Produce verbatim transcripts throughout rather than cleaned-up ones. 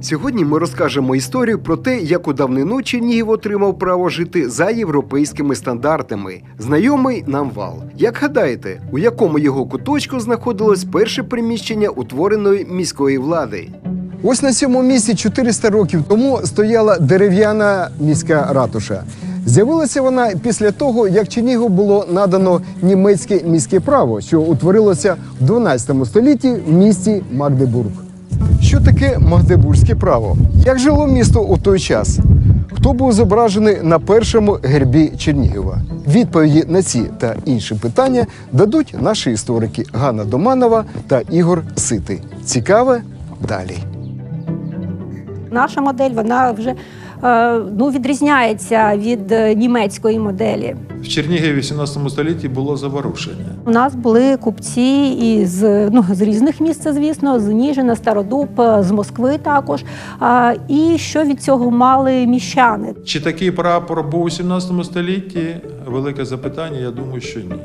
Сьогодні ми розкажемо історію про те, як у давнину Чернігів отримав право жити за європейськими стандартами. Знайомий нам вал. Як гадаєте, у якому його куточку знаходилось перше приміщення утвореної міської влади? Ось на цьому місці чотириста років тому стояла дерев'яна міська ратуша. З'явилася вона після того, як Чернігову було надано німецьке міське право, що утворилося в дванадцятому столітті в місті Магдебург. Що таке Магдебурзьке право? Як жило місто у той час? Хто був зображений на першому гербі Чернігова? Відповіді на ці та інші питання дадуть наші історики Ганна Доманова та Ігор Ситий. Цікаве далі. Наша модель, вона вже ну, відрізняється від німецької моделі. В Чернігові в вісімнадцятому столітті було заворушення. У нас були купці із, ну, з різних місць, звісно, з Ніжина, Стародуб, з Москви також. І що від цього мали міщани? Чи такий прапор був у сімнадцятому столітті? Велике запитання, я думаю, що ні.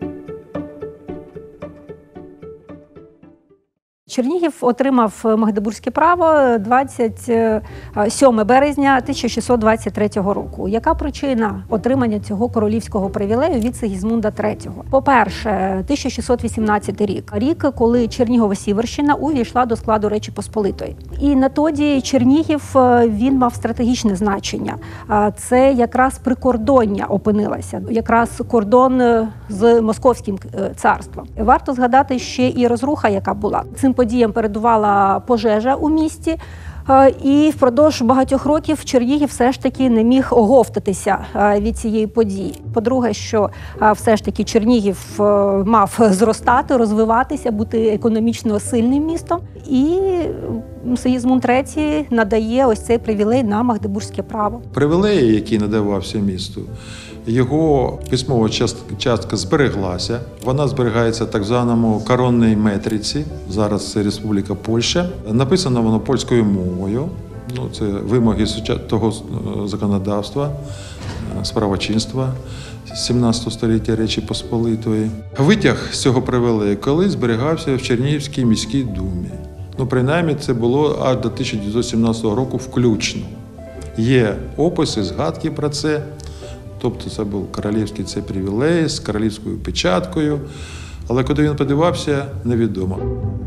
Чернігів отримав Магдебурзьке право двадцять сьомого березня тисяча шістсот двадцять третього року. Яка причина отримання цього королівського привілею від Сигізмунда третього? По-перше, тисяча шістсот вісімнадцятий рік. Рік, коли Чернігово-Сіверщина увійшла до складу Речі Посполитої. І на тоді Чернігів, він мав стратегічне значення. Це якраз прикордоння опинилося, якраз кордон з Московським царством. Варто згадати ще і розруха, яка була. Цим подіям передувала пожежа у місті, і впродовж багатьох років Чернігів все ж таки не міг оговтатися від цієї події. По-друге, що все ж таки Чернігів мав зростати, розвиватися, бути економічно сильним містом. І Сигізмунд третій надає ось цей привілей на Магдебурзьке право. Привілеї, які надавався місту, його письмова частка збереглася. Вона зберігається в так званому коронній метриці. Зараз це Республіка Польща. Написано воно польською мовою. Ну, це вимоги того законодавства, справочинства сімнадцятого століття Речі Посполитої. Витяг з цього привілею колись зберігався в Чернігівській міській думі. Ну, принаймні, це було аж до тисяча дев'ятсот сімнадцятого року включно. Є описи, згадки про це. Тобто це був королівський цей привілей з королівською печаткою. Але куди він подивався, невідомо.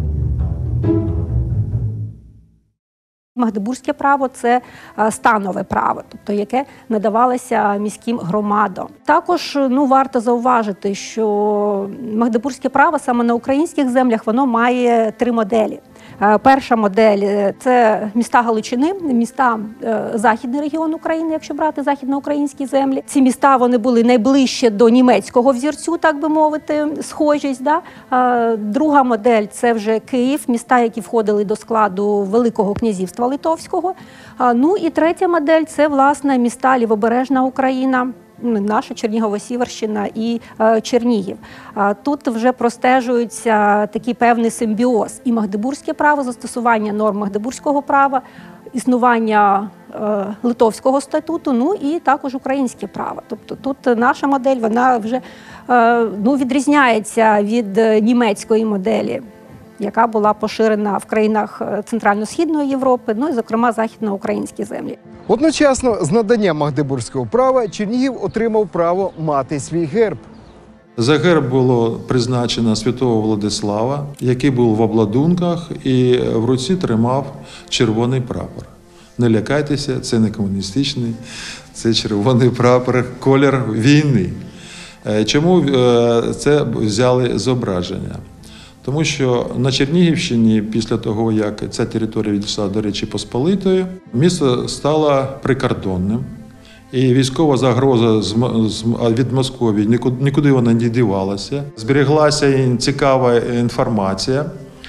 Магдебурзьке право – це станове право, тобто яке надавалося міським громадам. Також ну, варто зауважити, що Магдебурзьке право саме на українських землях воно має три моделі. Перша модель – це міста Галичини, міста Західний регіон України, якщо брати західноукраїнські землі. Ці міста вони були найближче до німецького взірцю, так би мовити, схожість. Да? Друга модель – це вже Київ, міста, які входили до складу Великого князівства Литовського. Ну і третя модель – це, власне, міста Лівобережна Україна, наша Чернігово-Сіверщина і е, Чернігів. А тут вже простежується такий певний симбіоз. І Магдебурзьке право, застосування норм Магдебурзького права, існування е, Литовського статуту, ну і також українське право. Тобто тут наша модель, вона вже е, ну, відрізняється від німецької моделі, яка була поширена в країнах Центрально-Східної Європи, ну і, зокрема, західноукраїнські землі. Одночасно з наданням Магдебурзького права Чернігів отримав право мати свій герб. За герб було призначено святого Владислава, який був в обладунках і в руці тримав червоний прапор. Не лякайтеся, це не комуністичний, це червоний прапор, колір війни. Чому це взяли зображення? Тому що на Чернігівщині, після того, як ця територія відійшла до Речі Посполитої, місто стало прикордонним. І військова загроза від Московії, нікуди вона не дівалася. Зберіглася цікава інформація.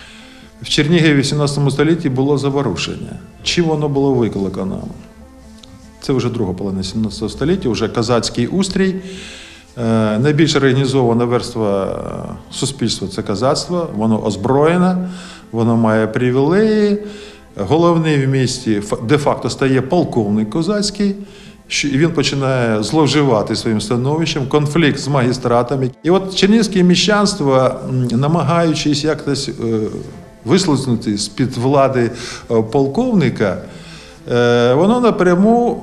В Чернігові в вісімнадцятому столітті було заворушення. Чим воно було викликано? Це вже друга половина сімнадцятого століття, вже козацький устрій. Найбільш організована верства суспільства – це козацтво, воно озброєне, воно має привілеї. Головний в місті де-факто стає полковник козацький, і він починає зловживати своїм становищем, конфлікт з магістратами. І от чернігівське міщанство, намагаючись якось вислизнути з-під влади полковника, воно напряму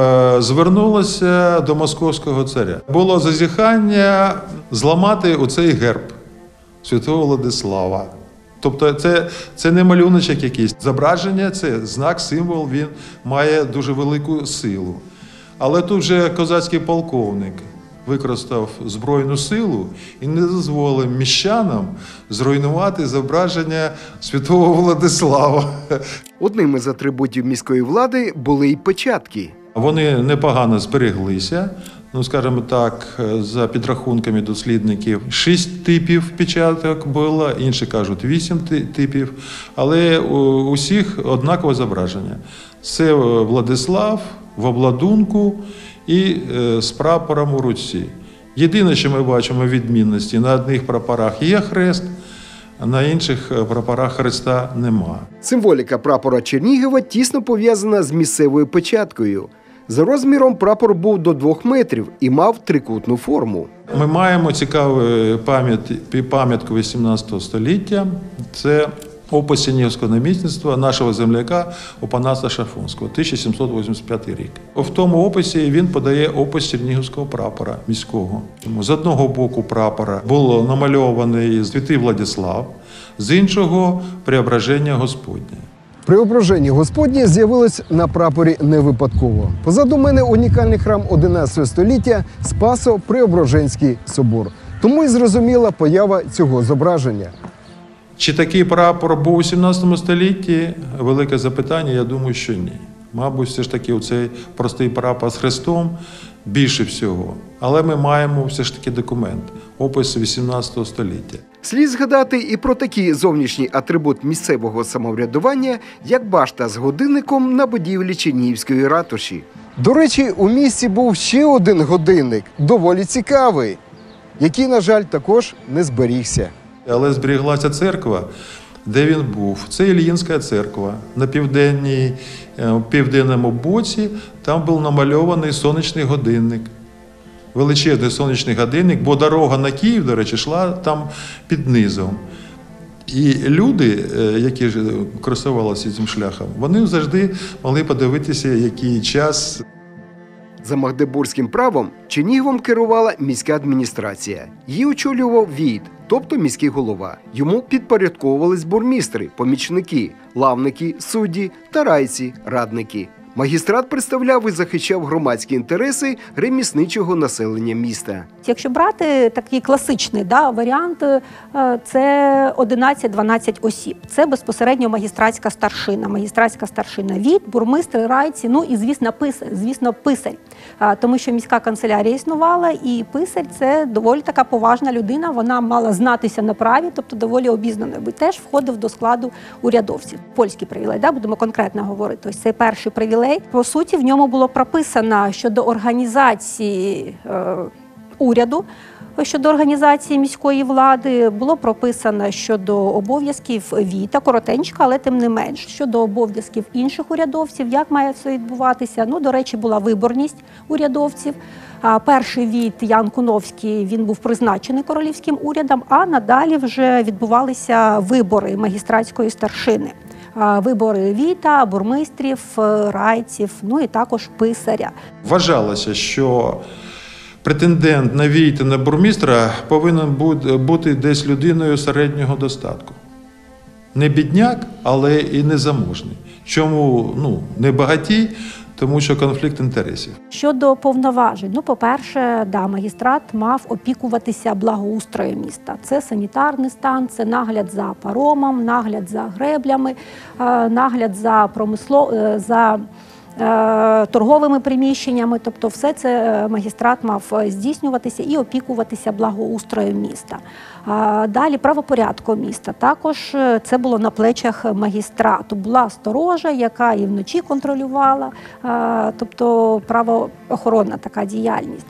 звернулося до московського царя. Було зазіхання зламати оцей герб святого Владислава. Тобто це, це не малюночок якийсь. Зображення – це знак, символ, він має дуже велику силу. Але тут вже козацький полковник використав збройну силу і не дозволив міщанам зруйнувати зображення святого Владислава. Одним із атрибутів міської влади були й печатки. Вони непогано збереглися. Ну, скажімо так, за підрахунками дослідників, шість типів печаток було, інші кажуть вісім типів, але у усіх однакове зображення. Це Владислав в обладунку і з прапором у руці. Єдине, що ми бачимо відмінності, на одних прапорах є хрест, а на інших прапорах хреста нема. Символіка прапора Чернігова тісно пов'язана з місцевою печаткою. За розміром прапор був до двох метрів і мав трикутну форму. Ми маємо цікаву пам'ятку вісімнадцятого століття. Це опис чернігівського намісництва нашого земляка Опанаса Шафунського, тисяча сімсот вісімдесят п'ятий рік. В тому описі він подає опис чернігівського прапора міського. З одного боку прапора було намальований святий Владислав, з іншого – Преображення Господнє. Преображення Господнє з'явилось на прапорі не випадково. Позаду мене унікальний храм одинадцятого століття Спасо-Преображенський собор. Тому і зрозуміла поява цього зображення. Чи такий прапор був у сімнадцятому столітті? Велике запитання, я думаю, що ні. Мабуть, все ж таки оцей простий прапор з хрестом більше всього. Але ми маємо все ж таки документ, опис вісімнадцятого століття. Слід згадати і про такий зовнішній атрибут місцевого самоврядування, як башта з годинником на будівлі Чернігівської ратуші. До речі, у місті був ще один годинник, доволі цікавий, який, на жаль, також не зберігся. Але зберіглася церква, де він був. Це Ільїнська церква. На південній, південному боці там був намальований сонячний годинник. Величезний сонячний годинник, бо дорога на Київ, до речі, йшла там під низом. І люди, які користувалися цим шляхом, вони завжди могли подивитися, який час. За магдебурзьким правом Черніговом керувала міська адміністрація. Її очолював війт, тобто міський голова. Йому підпорядковувались бурмістри, помічники, лавники, судді та райці, радники. Магістрат представляв і захищав громадські інтереси ремісничого населення міста. Якщо брати такий класичний да, варіант, це одинадцять-дванадцять осіб. Це безпосередньо магістратська старшина. Магістратська старшина війт, бурмистри, райці, ну і, звісно, писар. Звісно, писар. Тому що міська канцелярія існувала, і писар – це доволі така поважна людина. Вона мала знатися на праві, тобто доволі обізнаною. Бо теж входив до складу урядовців. Польський привілей, да, будемо конкретно говорити. Ось цей перший привілей. По суті, в ньому було прописано щодо організації е, уряду, щодо організації міської влади, було прописано щодо обов'язків війта, коротенько, але тим не менш, щодо обов'язків інших урядовців, як має все відбуватися. Ну, до речі, була виборність урядовців. А перший війт Ян Куновський, він був призначений королівським урядом, а надалі вже відбувалися вибори магістратської старшини. Вибори війта, бурмистрів, райців, ну і також писаря. Вважалося, що претендент на війта, на бурмістра повинен бути десь людиною середнього достатку. Не бідняк, але і не заможний. Чому ну, не багатій? Тому що конфлікт інтересів. Щодо повноважень, ну, по-перше, да, магістрат мав опікуватися благоустроєм міста. Це санітарний стан, це нагляд за паромом, нагляд за греблями, нагляд за промисло... за торговими приміщеннями, тобто все це магістрат мав здійснюватися і опікуватися благоустроєм міста. Далі правопорядком міста. Також це було на плечах магістрату. Була сторожа, яка і вночі контролювала, тобто правоохоронна така діяльність.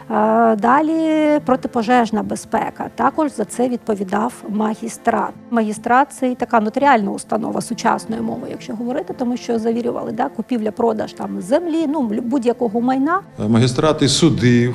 Далі протипожежна безпека. Також за це відповідав магістрат. Магістрат – це і така нотаріальна установа сучасною мовою, якщо говорити, тому що завірювали, да, купівля-продаж там землі, ну, будь-якого майна. Магістрат і судив,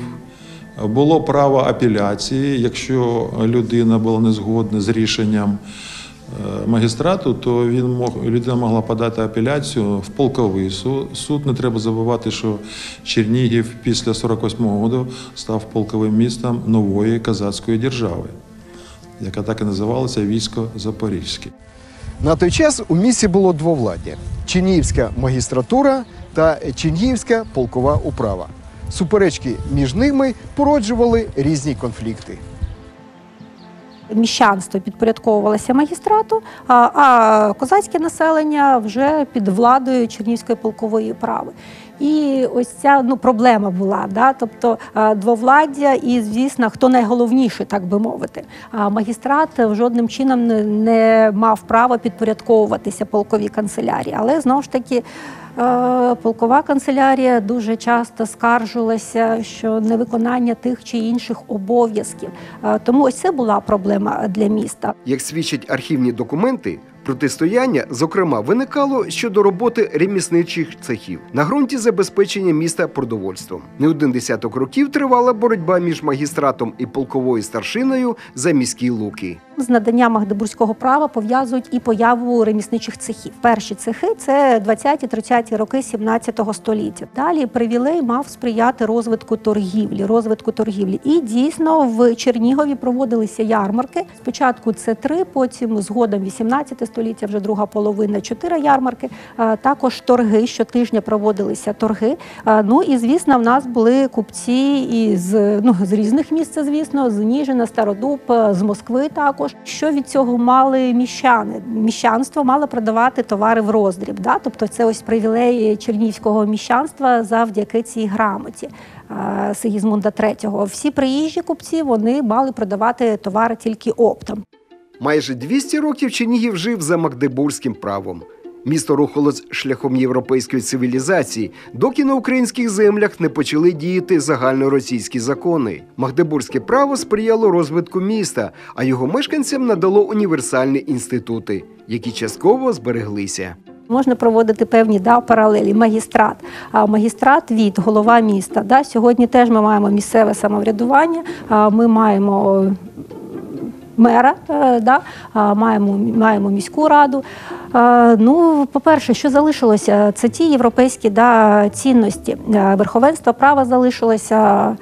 було право апеляції, якщо людина була не згодна з рішенням магістрату, то він мог, людина могла подати апеляцію в полковий суд. суд. Не треба забувати, що Чернігів після сорок восьмого року став полковим містом нової козацької держави, яка так і називалася Військо Запорізьке. На той час у місті було двовладдя – Чернігівська магістратура та Чернігівська полкова управа. Суперечки між ними породжували різні конфлікти. Міщанство підпорядковувалося магістрату, а, а козацьке населення вже під владою Чернігівської полкової управи. І ось ця ну, проблема була, да? Тобто двовладдя і, звісно, хто найголовніший, так би мовити. А магістрат жодним чином не, не мав права підпорядковуватися полковій канцелярії. Але, знову ж таки, полкова канцелярія дуже часто скаржилася, що невиконання тих чи інших обов'язків. Тому ось це була проблема для міста. Як свідчать архівні документи, протистояння, зокрема, виникало щодо роботи ремісничих цехів на ґрунті забезпечення міста продовольством. Не один десяток років тривала боротьба між магістратом і полковою старшиною за міські луки. З наданням магдебурзького права пов'язують і появу ремісничих цехів. Перші цехи – це двадцяті-тридцяті роки сімнадцятого століття. Далі привілей мав сприяти розвитку торгівлі, розвитку торгівлі. І дійсно в Чернігові проводилися ярмарки. Спочатку це три, потім згодом вісімнадцяте століття, вже друга половина, чотири ярмарки. Також торги, щотижня проводилися торги. Ну і, звісно, в нас були купці із, ну, з різних місць, звісно, з Ніжина, Стародуб, з Москви також. Що від цього мали міщани? Міщанство мало продавати товари в роздріб. Да? Тобто це ось привілеї чернігівського міщанства завдяки цій грамоті Сигізмунда третього. Всі приїжджі купці, вони мали продавати товари тільки оптом. Майже двісті років Чернігів жив за магдебурзьким правом. Місто рухалось шляхом європейської цивілізації, доки на українських землях не почали діяти загальноросійські закони. Магдебурзьке право сприяло розвитку міста, а його мешканцям надало універсальні інститути, які частково збереглися. Можна проводити певні да, паралелі. Магістрат. А магістрат від голова міста. Да? Сьогодні теж ми маємо місцеве самоврядування, ми маємо мера, да, маємо, маємо міську раду. Ну, по-перше, що залишилося? Це ті європейські да, цінності. Верховенство права залишилося,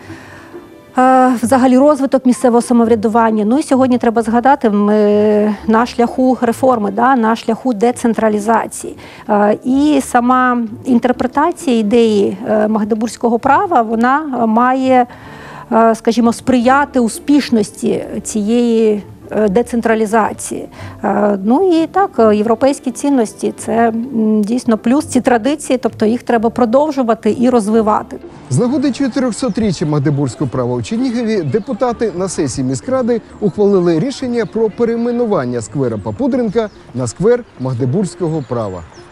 взагалі розвиток місцевого самоврядування. Ну і сьогодні треба згадати, ми на шляху реформи, да, на шляху децентралізації. І сама інтерпретація ідеї магдебурзького права, вона має, скажімо, сприяти успішності цієї децентралізації. Ну і так, європейські цінності – це дійсно плюс, ці традиції, тобто їх треба продовжувати і розвивати. З нагоди чотирьохсотріччя магдебурзького права у Чернігові депутати на сесії міськради ухвалили рішення про перейменування сквера Попудренка на сквер магдебурзького права.